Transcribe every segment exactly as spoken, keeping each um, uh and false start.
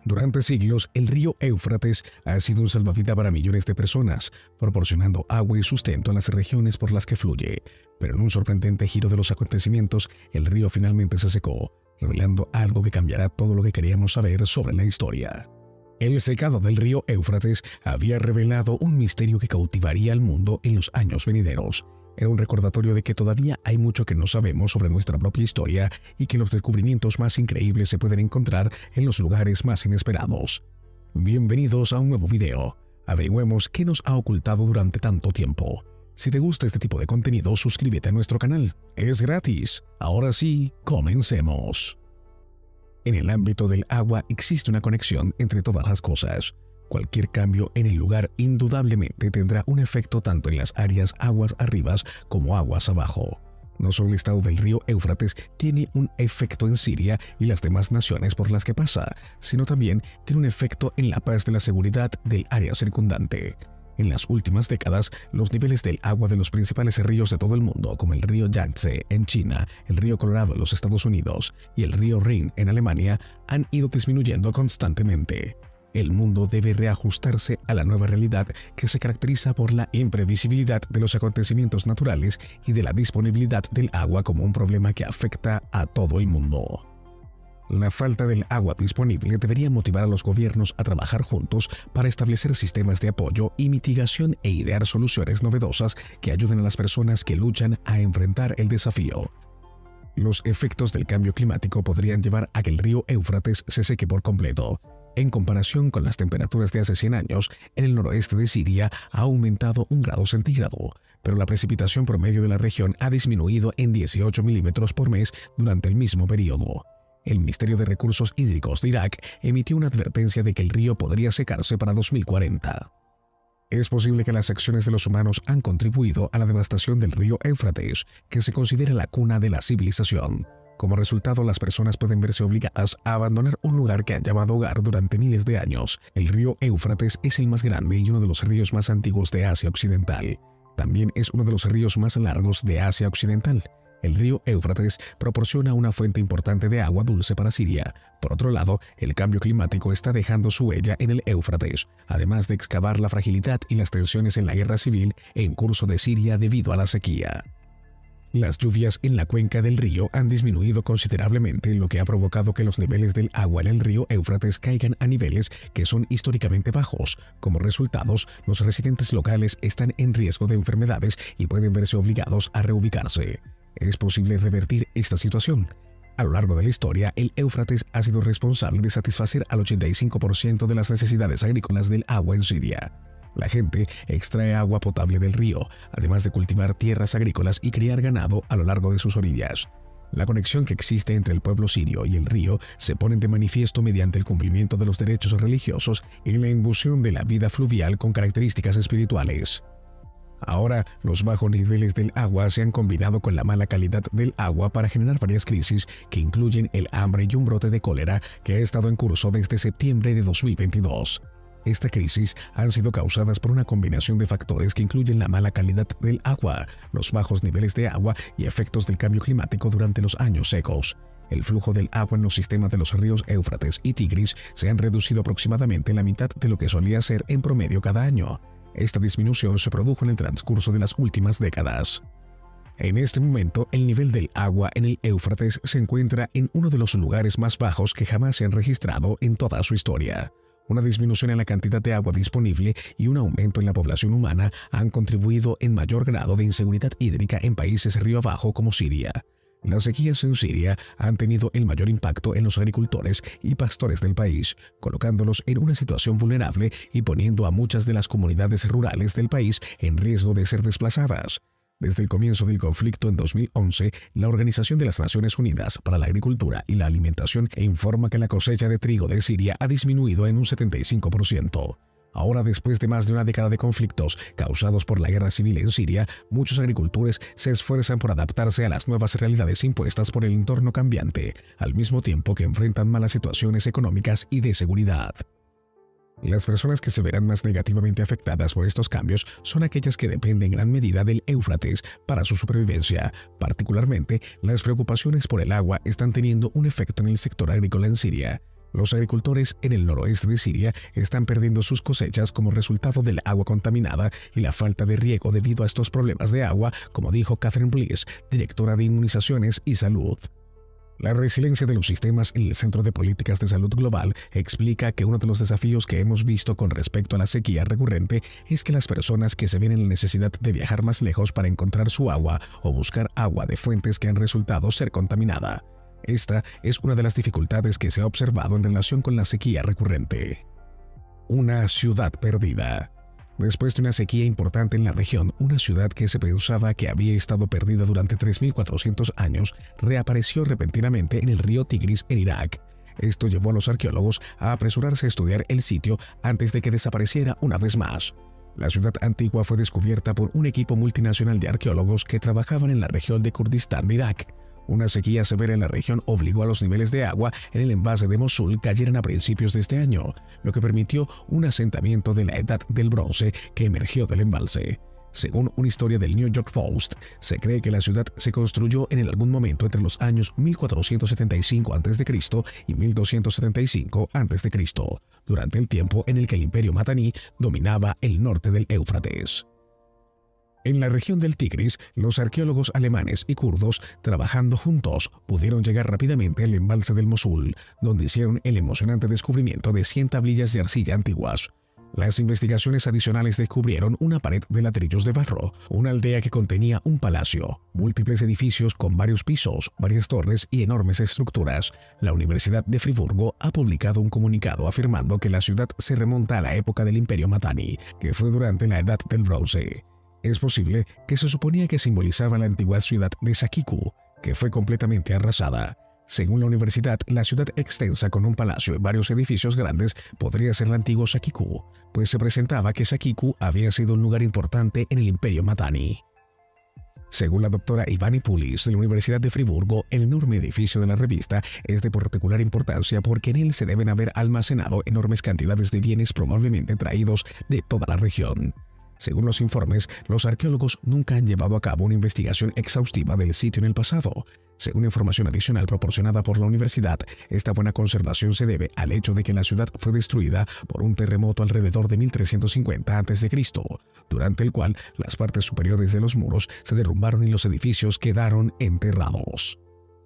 Durante siglos, el río Éufrates ha sido un salvavidas para millones de personas, proporcionando agua y sustento a las regiones por las que fluye. Pero en un sorprendente giro de los acontecimientos, el río finalmente se secó, revelando algo que cambiará todo lo que queríamos saber sobre la historia. El secado del río Éufrates había revelado un misterio que cautivaría al mundo en los años venideros. Era un recordatorio de que todavía hay mucho que no sabemos sobre nuestra propia historia y que los descubrimientos más increíbles se pueden encontrar en los lugares más inesperados. Bienvenidos a un nuevo video. Averigüemos qué nos ha ocultado durante tanto tiempo. Si te gusta este tipo de contenido, suscríbete a nuestro canal. Es gratis. Ahora sí, comencemos. En el ámbito del agua existe una conexión entre todas las cosas. Cualquier cambio en el lugar indudablemente tendrá un efecto tanto en las áreas aguas arriba como aguas abajo. No solo el estado del río Éufrates tiene un efecto en Siria y las demás naciones por las que pasa, sino también tiene un efecto en la paz de la seguridad del área circundante. En las últimas décadas, los niveles del agua de los principales ríos de todo el mundo, como el río Yangtze en China, el río Colorado en los Estados Unidos y el río Rin en Alemania, han ido disminuyendo constantemente. El mundo debe reajustarse a la nueva realidad que se caracteriza por la imprevisibilidad de los acontecimientos naturales y de la disponibilidad del agua como un problema que afecta a todo el mundo. La falta del agua disponible debería motivar a los gobiernos a trabajar juntos para establecer sistemas de apoyo y mitigación e idear soluciones novedosas que ayuden a las personas que luchan a enfrentar el desafío. Los efectos del cambio climático podrían llevar a que el río Éufrates se seque por completo. En comparación con las temperaturas de hace cien años, en el noroeste de Siria ha aumentado un grado centígrado, pero la precipitación promedio de la región ha disminuido en dieciocho milímetros por mes durante el mismo periodo. El Ministerio de Recursos Hídricos de Irak emitió una advertencia de que el río podría secarse para dos mil cuarenta. Es posible que las acciones de los humanos han contribuido a la devastación del río Éufrates, que se considera la cuna de la civilización. Como resultado, las personas pueden verse obligadas a abandonar un lugar que han llamado hogar durante miles de años. El río Éufrates es el más grande y uno de los ríos más antiguos de Asia Occidental. También es uno de los ríos más largos de Asia Occidental. El río Éufrates proporciona una fuente importante de agua dulce para Siria. Por otro lado, el cambio climático está dejando su huella en el Éufrates, además de excavar la fragilidad y las tensiones en la guerra civil en curso de Siria debido a la sequía. Las lluvias en la cuenca del río han disminuido considerablemente, lo que ha provocado que los niveles del agua en el río Éufrates caigan a niveles que son históricamente bajos. Como resultado, los residentes locales están en riesgo de enfermedades y pueden verse obligados a reubicarse. ¿Es posible revertir esta situación? A lo largo de la historia, el Éufrates ha sido responsable de satisfacer al ochenta y cinco por ciento de las necesidades agrícolas del agua en Siria. La gente extrae agua potable del río, además de cultivar tierras agrícolas y criar ganado a lo largo de sus orillas. La conexión que existe entre el pueblo sirio y el río se pone de manifiesto mediante el cumplimiento de los derechos religiosos y la imbución de la vida fluvial con características espirituales. Ahora, los bajos niveles del agua se han combinado con la mala calidad del agua para generar varias crisis que incluyen el hambre y un brote de cólera que ha estado en curso desde septiembre de dos mil veintidós. Esta crisis han sido causadas por una combinación de factores que incluyen la mala calidad del agua, los bajos niveles de agua y efectos del cambio climático durante los años secos. El flujo del agua en los sistemas de los ríos Éufrates y Tigris se han reducido aproximadamente la mitad de lo que solía ser en promedio cada año. Esta disminución se produjo en el transcurso de las últimas décadas. En este momento, el nivel del agua en el Éufrates se encuentra en uno de los lugares más bajos que jamás se han registrado en toda su historia. Una disminución en la cantidad de agua disponible y un aumento en la población humana han contribuido en mayor grado de inseguridad hídrica en países río abajo como Siria. Las sequías en Siria han tenido el mayor impacto en los agricultores y pastores del país, colocándolos en una situación vulnerable y poniendo a muchas de las comunidades rurales del país en riesgo de ser desplazadas. Desde el comienzo del conflicto en dos mil once, la Organización de las Naciones Unidas para la Agricultura y la Alimentación informa que la cosecha de trigo de Siria ha disminuido en un setenta y cinco por ciento. Ahora, después de más de una década de conflictos causados por la guerra civil en Siria, muchos agricultores se esfuerzan por adaptarse a las nuevas realidades impuestas por el entorno cambiante, al mismo tiempo que enfrentan malas situaciones económicas y de seguridad. Las personas que se verán más negativamente afectadas por estos cambios son aquellas que dependen en gran medida del Éufrates para su supervivencia. Particularmente, las preocupaciones por el agua están teniendo un efecto en el sector agrícola en Siria. Los agricultores en el noroeste de Siria están perdiendo sus cosechas como resultado del agua contaminada y la falta de riego debido a estos problemas de agua, como dijo Catherine Bliss, directora de Inmunizaciones y Salud. La resiliencia de los sistemas en el Centro de Políticas de Salud Global explica que uno de los desafíos que hemos visto con respecto a la sequía recurrente es que las personas que se ven en la necesidad de viajar más lejos para encontrar su agua o buscar agua de fuentes que han resultado ser contaminada. Esta es una de las dificultades que se ha observado en relación con la sequía recurrente. Una ciudad perdida. Después de una sequía importante en la región, una ciudad que se pensaba que había estado perdida durante tres mil cuatrocientos años reapareció repentinamente en el río Tigris en Irak. Esto llevó a los arqueólogos a apresurarse a estudiar el sitio antes de que desapareciera una vez más. La ciudad antigua fue descubierta por un equipo multinacional de arqueólogos que trabajaban en la región de Kurdistán de Irak. Una sequía severa en la región obligó a los niveles de agua en el embalse de Mosul cayeran a principios de este año, lo que permitió un asentamiento de la Edad del Bronce que emergió del embalse. Según una historia del New York Post, se cree que la ciudad se construyó en algún momento entre los años mil cuatrocientos setenta y cinco antes de Cristo y mil doscientos setenta y cinco antes de Cristo, durante el tiempo en el que el Imperio Mataní dominaba el norte del Éufrates. En la región del Tigris, los arqueólogos alemanes y kurdos, trabajando juntos, pudieron llegar rápidamente al embalse del Mosul, donde hicieron el emocionante descubrimiento de cien tablillas de arcilla antiguas. Las investigaciones adicionales descubrieron una pared de ladrillos de barro, una aldea que contenía un palacio, múltiples edificios con varios pisos, varias torres y enormes estructuras. La Universidad de Friburgo ha publicado un comunicado afirmando que la ciudad se remonta a la época del Imperio Mataní, que fue durante la Edad del Bronce. Es posible que se suponía que simbolizaba la antigua ciudad de Sakiku, que fue completamente arrasada. Según la universidad, la ciudad extensa con un palacio y varios edificios grandes podría ser la antigua Sakiku, pues se presentaba que Sakiku había sido un lugar importante en el Imperio Mataní. Según la doctora Ivani Pulis de la Universidad de Friburgo, el enorme edificio de la revista es de particular importancia porque en él se deben haber almacenado enormes cantidades de bienes probablemente traídos de toda la región. Según los informes, los arqueólogos nunca han llevado a cabo una investigación exhaustiva del sitio en el pasado. Según información adicional proporcionada por la universidad, esta buena conservación se debe al hecho de que la ciudad fue destruida por un terremoto alrededor de mil trescientos cincuenta antes de Cristo, durante el cual las partes superiores de los muros se derrumbaron y los edificios quedaron enterrados.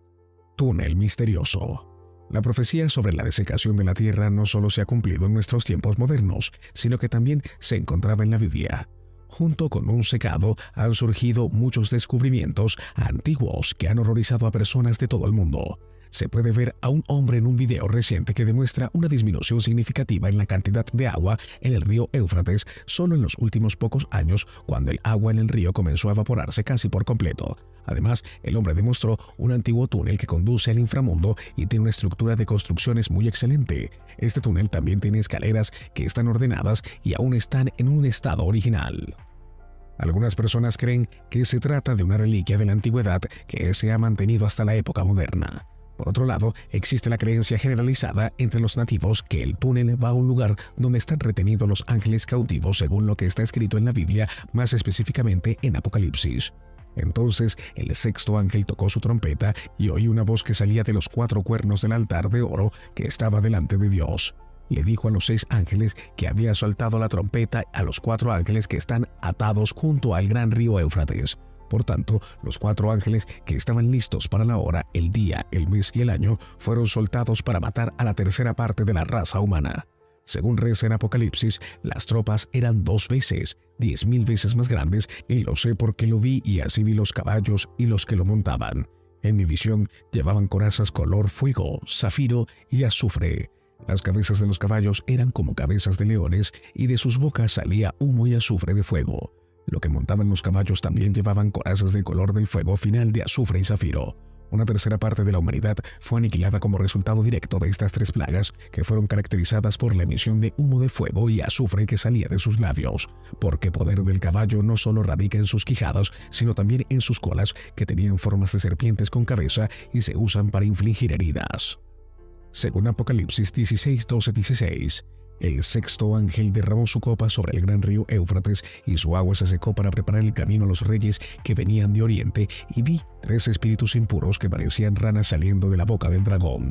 Túnel misterioso. La profecía sobre la desecación de la tierra no solo se ha cumplido en nuestros tiempos modernos, sino que también se encontraba en la Biblia. Junto con un secado han surgido muchos descubrimientos antiguos que han horrorizado a personas de todo el mundo. Se puede ver a un hombre en un video reciente que demuestra una disminución significativa en la cantidad de agua en el río Éufrates solo en los últimos pocos años, cuando el agua en el río comenzó a evaporarse casi por completo. Además, el hombre demostró un antiguo túnel que conduce al inframundo y tiene una estructura de construcciones muy excelente. Este túnel también tiene escaleras que están ordenadas y aún están en un estado original. Algunas personas creen que se trata de una reliquia de la antigüedad que se ha mantenido hasta la época moderna. Por otro lado, existe la creencia generalizada entre los nativos que el túnel va a un lugar donde están retenidos los ángeles cautivos según lo que está escrito en la Biblia, más específicamente en Apocalipsis. Entonces el sexto ángel tocó su trompeta y oí una voz que salía de los cuatro cuernos del altar de oro que estaba delante de Dios. Le dijo a los seis ángeles que había soltado la trompeta a los cuatro ángeles que están atados junto al gran río Éufrates. Por tanto, los cuatro ángeles que estaban listos para la hora, el día, el mes y el año fueron soltados para matar a la tercera parte de la raza humana. Según reza en Apocalipsis, las tropas eran dos veces, diez mil veces más grandes, y lo sé porque lo vi y así vi los caballos y los que lo montaban. En mi visión llevaban corazas color fuego, zafiro y azufre. Las cabezas de los caballos eran como cabezas de leones y de sus bocas salía humo y azufre de fuego. Lo que montaban los caballos también llevaban corazas del color del fuego final de azufre y zafiro. Una tercera parte de la humanidad fue aniquilada como resultado directo de estas tres plagas, que fueron caracterizadas por la emisión de humo de fuego y azufre que salía de sus labios, porque el poder del caballo no solo radica en sus quijadas, sino también en sus colas, que tenían formas de serpientes con cabeza y se usan para infligir heridas. Según Apocalipsis dieciséis, doce, dieciséis, el sexto ángel derramó su copa sobre el gran río Éufrates y su agua se secó para preparar el camino a los reyes que venían de oriente, y vi tres espíritus impuros que parecían ranas saliendo de la boca del dragón.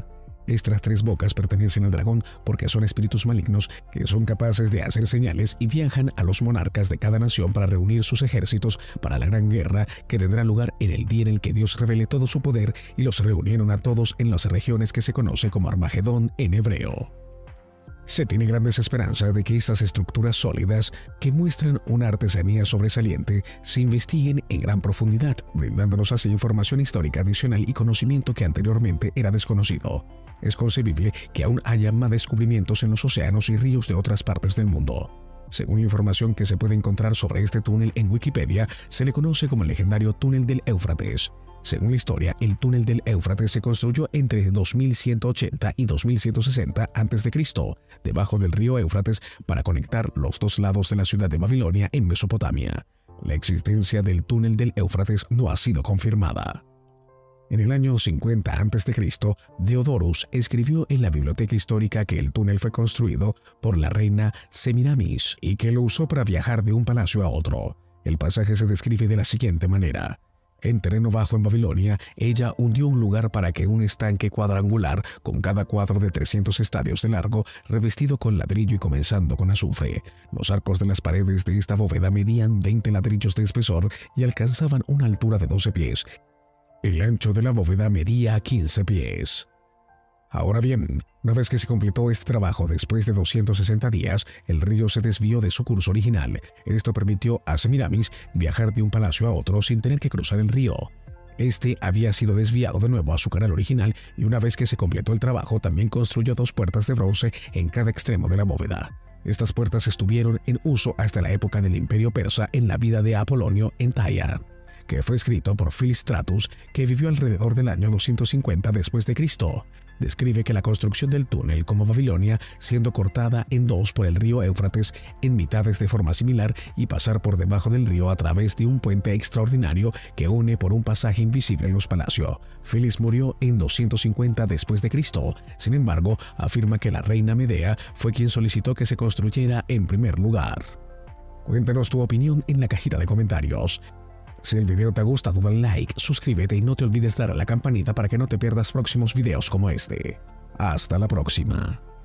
Estas tres bocas pertenecen al dragón porque son espíritus malignos que son capaces de hacer señales y viajan a los monarcas de cada nación para reunir sus ejércitos para la gran guerra que tendrá lugar en el día en el que Dios revele todo su poder, y los reunieron a todos en las regiones que se conoce como Armagedón en hebreo. Se tiene grandes esperanzas de que estas estructuras sólidas, que muestran una artesanía sobresaliente, se investiguen en gran profundidad, brindándonos así información histórica adicional y conocimiento que anteriormente era desconocido. Es concebible que aún haya más descubrimientos en los océanos y ríos de otras partes del mundo. Según la información que se puede encontrar sobre este túnel en Wikipedia, se le conoce como el legendario Túnel del Éufrates. Según la historia, el túnel del Éufrates se construyó entre dos mil ciento ochenta y dos mil ciento sesenta antes de Cristo, debajo del río Éufrates, para conectar los dos lados de la ciudad de Babilonia en Mesopotamia. La existencia del túnel del Éufrates no ha sido confirmada. En el año cincuenta antes de Cristo, Diodorus escribió en la biblioteca histórica que el túnel fue construido por la reina Semiramis y que lo usó para viajar de un palacio a otro. El pasaje se describe de la siguiente manera: en terreno bajo en Babilonia, ella hundió un lugar para que un estanque cuadrangular, con cada cuadro de trescientos estadios de largo, revestido con ladrillo y comenzando con azufre. Los arcos de las paredes de esta bóveda medían veinte ladrillos de espesor y alcanzaban una altura de doce pies. El ancho de la bóveda medía quince pies. Ahora bien, una vez que se completó este trabajo después de doscientos sesenta días, el río se desvió de su curso original. Esto permitió a Semiramis viajar de un palacio a otro sin tener que cruzar el río. Este había sido desviado de nuevo a su canal original, y una vez que se completó el trabajo también construyó dos puertas de bronce en cada extremo de la bóveda. Estas puertas estuvieron en uso hasta la época del Imperio Persa en la vida de Apolonio en Taya, que fue escrito por Filstratus, que vivió alrededor del año doscientos cincuenta después de Cristo. Describe que la construcción del túnel como Babilonia, siendo cortada en dos por el río Éufrates en mitades de forma similar y pasar por debajo del río a través de un puente extraordinario que une por un pasaje invisible los palacios. Filis murió en doscientos cincuenta después de Cristo. Sin embargo, afirma que la reina Medea fue quien solicitó que se construyera en primer lugar. Cuéntanos tu opinión en la cajita de comentarios. Si el video te ha gustado, dale like, suscríbete y no te olvides dar a la campanita para que no te pierdas próximos videos como este. Hasta la próxima.